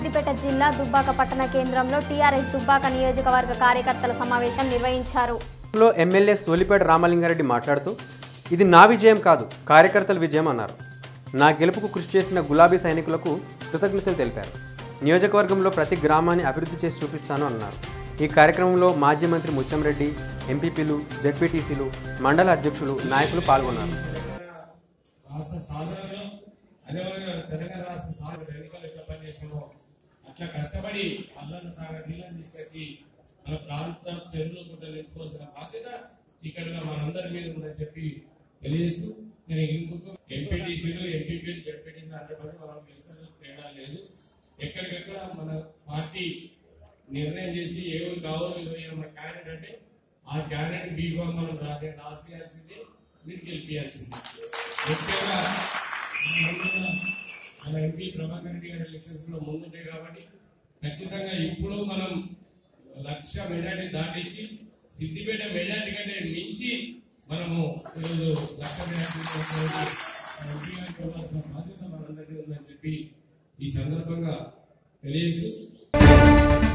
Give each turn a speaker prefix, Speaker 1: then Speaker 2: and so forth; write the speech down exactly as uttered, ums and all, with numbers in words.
Speaker 1: సిద్దిపేట జిల్లా దుబ్బాక పట్టణ కేంద్రంలో టీఆర్ఎస్ దుబ్బాక నియోజకవర్గ కార్యకర్తల సమావేశం నిర్వహించారు.
Speaker 2: ఎమ్మెల్యే సోలిపేట రామలింగారెడ్డి మాట్లాడుతూ ఇది నా విజయం కాదు కార్యకర్తల విజయం అన్నారు. నా గెలుపుకు కృషి చేసిన గులాబీ సైనికులకు కృతజ్ఞతలు తెలిపారు. నియోజకవర్గంలో ప్రతి గ్రామాన్ని అభివృద్ధి చేసి చూపిస్తాను అన్నారు. ఈ కార్యక్రమంలో మాజీ మంత్రి ముచ్చంరెడ్డి, ఎంపీపీలు, జెడ్పీటీసీలు, మండల అధ్యక్షులు, నాయకులు పాల్గొన్నారు.
Speaker 3: అట్లా కష్టపడి అల్లను సాగర్ నీళ్ళని తీసుకొచ్చి మన ప్రాంతం చెరువులు గుడ్డలు ఎత్తుకోవాల్సిన బాధ్యత ఇక్కడ మనందరి మీద ఉందని చెప్పి తెలియజేస్తూ నేను ఇంకొక ఎంపీటీసీలు ఎంపీపీలు జెడ్పీటీసీలు హండ్రెడ్ పర్సెంట్ మనం గెలిచిన తేడా లేదు. ఎక్కడికెక్కడ మన పార్టీ నిర్ణయం చేసి ఏమి కావాలి మన క్యాండిడేట్ అంటే ఆ క్యాండిడేట్ బీగా మనం రాసేయాల్సిందే, మీరు గెలిపించాల్సిందే. ముఖ్యంగా మన ఎంపీ ప్రభాకర్ రెడ్డి గారి ఎలక్షన్స్ లో ముందుంటాయి కాబట్టి ఖచ్చితంగా ఇప్పుడు మనం లక్ష మెజార్టీ దాటేసి సిద్దిపేట మెజార్టీ కంటే మించి మనము ఈరోజు లక్ష మెజార్టీ ఎంపీ గారికి ఇవ్వాల్సిన బాధ్యత మనందరికీ ఉందని చెప్పి ఈ సందర్భంగా తెలియజేస్తూ